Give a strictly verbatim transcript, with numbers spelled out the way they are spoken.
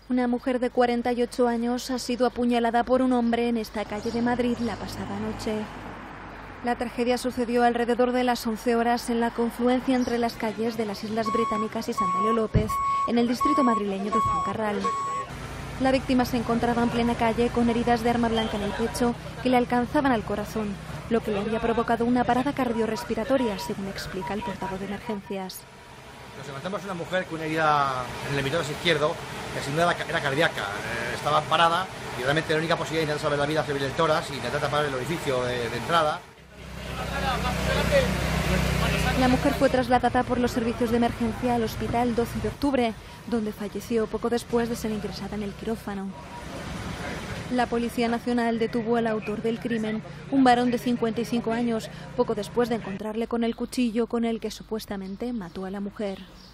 Una mujer de cuarenta y ocho años ha sido apuñalada por un hombre en esta calle de Madrid la pasada noche. La tragedia sucedió alrededor de las once horas en la confluencia entre las calles de las Islas Británicas y Santa López, en el distrito madrileño de Fuencarral. La víctima se encontraba en plena calle con heridas de arma blanca en el pecho que le alcanzaban al corazón, lo que le había provocado una parada cardiorrespiratoria, según explica el portavoz de emergencias. Nos encontramos una mujer con una herida en el hemisferio izquierdo, que sin duda era cardíaca. Eh, estaba parada y realmente la única posibilidad de intentar salvar la vida es abrir el tórax y intentar tapar el orificio de, de entrada. La mujer fue trasladada por los servicios de emergencia al hospital doce de octubre, donde falleció poco después de ser ingresada en el quirófano. La Policía Nacional detuvo al autor del crimen, un varón de cincuenta y cinco años, poco después de encontrarle con el cuchillo con el que supuestamente mató a la mujer.